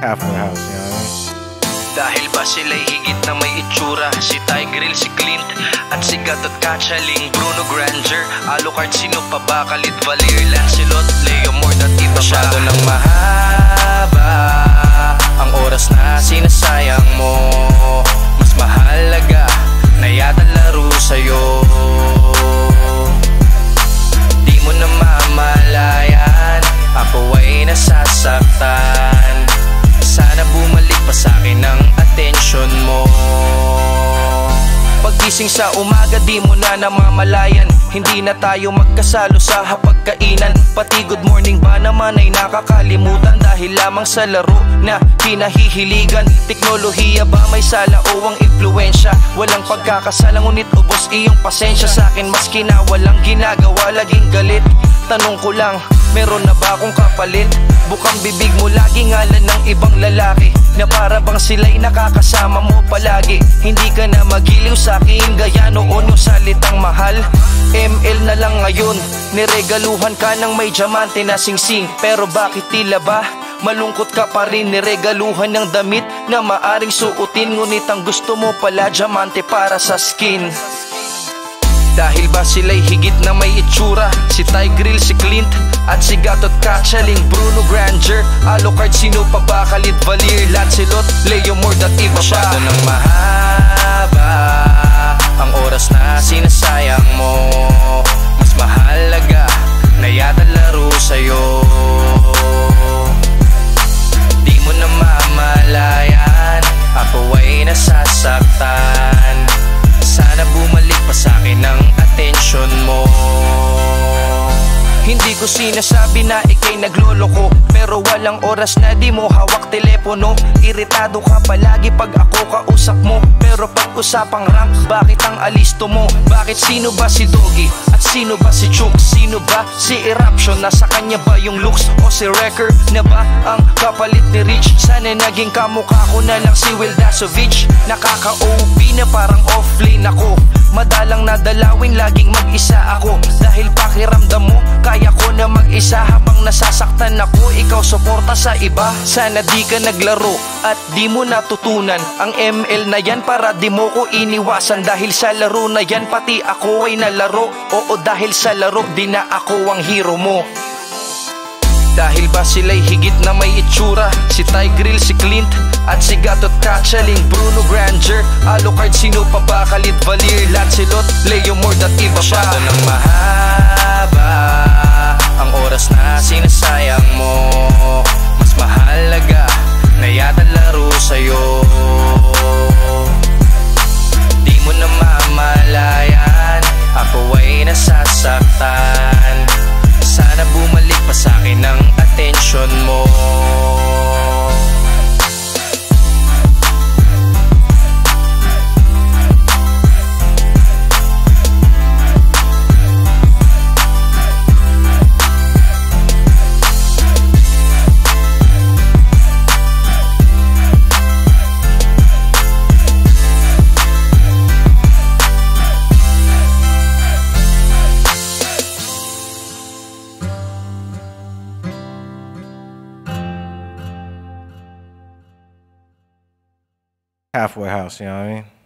halfway house, you know what I mean? Dahil ba sila'y higit na may itsura? Si Tigreal, si Clint, at si Gatot Kachaling, Bruno Granger, Alucard, sino pa ba? Khalid Valier, Lancelot, Leo Mord at iba pa. Masyado nang mahaba ang oras na sinasayang mo. Mas mahalaga na yata laro sa'yo. Di mo na mamalayan, ako ay nasasaktan. Sana bumalik pa sa'kin ang atensyon mo. Paggising sa umaga di mo na namamalayan, hindi na tayo magkasalo sa hapagkainan. Pati good morning ba naman ay nakakalimutan dahil lamang sa laro na kinahihiligan. Teknolohiya ba may sala o ang impluensya? Walang pagkakasala ngunit ubos iyong pasensya sa'kin. Maski na walang ginagawa laging galit. Tanong ko lang, meron na ba akong kapalit? Bukang bibig mo lagi ngalan ng ibang lalaki na para bang sila'y nakakasama mo palagi. Hindi ka na magiliw sa'kin gaya noon yung salitang mahal. ML na lang ngayon, niregaluhan ka ng may diamante na singsing. Pero bakit tila ba malungkot ka pa rin? Niregaluhan ng damit na maaring suotin, ngunit ang gusto mo pala diamante para sa skin. Dahil ba sila'y higit na may itsura? Si Tigreal, si Clint, at si Gatot Kachaling, Bruno Granger, Alucard, sino pa ba? Khalid Valier, Lancelot, Leo Mord at iba pa. Masyado nang mahaba ang oras na sinasayang mo. Mas mahalaga na yata laro sa'yo. Di mo na mamalayan, ako ay nasasaktan. Sana bumalik pa sa'kin ang atensyon mo. Hindi ko sinasabi na ika'y nagloloko, pero walang oras na di mo hawak telepono. Iritado ka palagi pag ako kausap mo, pero pag usapang rank, bakit ang alisto mo? Bakit sino ba si Doggy? At sino ba si Chuk? Sino ba si Eruption? Nasa kanya ba yung looks? O si Wrecker na ba ang kapalit ni Rich? Sana naging kamukha ko na lang si Will Dasovich. Nakaka-OP na parang offlane ako. Madalang nadalawin, laging mag-isa ako. Dahil pakiramdam mo, kaya ko na mag-isa habang nasasaktan ako. Ikaw suporta sa iba. Sana di ka naglaro at di mo natutunan ang ML na yan para di mo ko iniwasan. Dahil sa laro na yan pati ako ay nalaro. Oo, dahil sa laro di na ako ang hero mo. Dahil ba sila'y higit na may itsura? Si Tigreal, si Clint, at si Gatot Kachaling, Bruno Granger, Alucard, sino pa ba? Khalid Valier, Lancelot, Leo Mord at iba pa. Masyado nang mahaba ang oras na sinasayang mo. Mas mahalaga na yata laro sa'yo. Di mo na mamalayan, ako ay nasasaktan. Sana bumalik pa sa'kin ang atensyon mo. Halfway house, you know what I mean?